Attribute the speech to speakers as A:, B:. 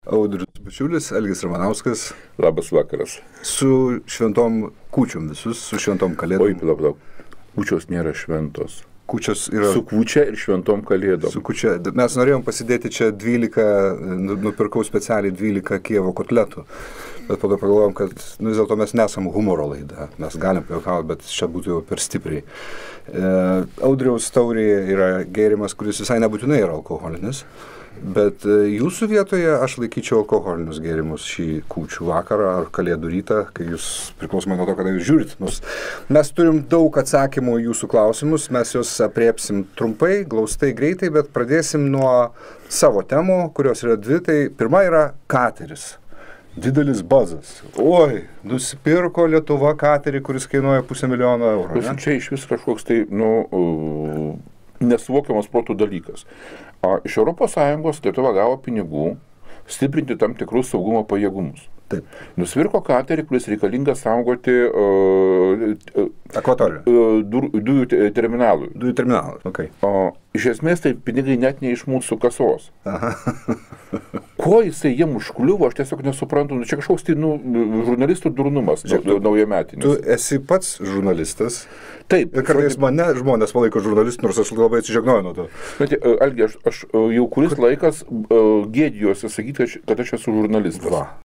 A: Audrius Bičiulis, Algis Ramanauskas.
B: Labas vakaras.
A: Su šventom kūčiom visus, su šventom kalėdom.
B: Oi, palauk. Kūčios nėra šventos.
A: Kūčios yra...
B: Su kūčia ir šventom kalėdom.
A: Su kūčia. Mes norėjom pasidėti čia 12, nupirkau specialiai 12 Kijevo kotletų. Bet po to pagalvojom, kad vis dėlto mes nesam humoro laida. Mes galim pajuokauti, bet čia būtų jau per stipriai. Audriaus taurėje yra gėrimas, kuris visai nebūtinai yra alkoholinis. Bet jūsų vietoje aš laikyčiau alkoholinius gėrimus šį kūčių vakarą ar kalėdų rytą, kai jūs priklausomai nuo to, kada jūs žiūrit. Mes turim daug atsakymų į jūsų klausimus, mes juos apriepsim trumpai, glaustai, greitai, bet pradėsim nuo savo temų, kurios yra dvi. Tai pirma yra kateris. Didelis bazas. Oi, nusipirko Lietuva katerį, kuris kainuoja $500 000.
B: Čia iš vis kažkoks tai, nesuvokiamas protų dalykas. Iš ES Lietuva gavo pinigų stiprinti tam tikrus saugumo pajėgumus.
A: Taip.
B: Nusipirko katerį, kuris reikalingas saugoti dujų terminalui.
A: Dujų terminalui, okei.
B: Iš esmės tai pinigai net ne iš mūsų kasos.
A: Aha.
B: Ko jisai jiem užkliuvo, aš tiesiog nesuprantu. Čia kažkoks tai žurnalistų durnumas naujametinis.
A: Tu esi pats žurnalistas.
B: Taip.
A: Ir kartais mane žmonės palaiko žurnalistų, nors aš labai atsižegnoju nuo to.
B: Bet, Algi, aš jau kuris laikas gėdijuosi sakyti, kad aš esu žurnalistas.
A: Va,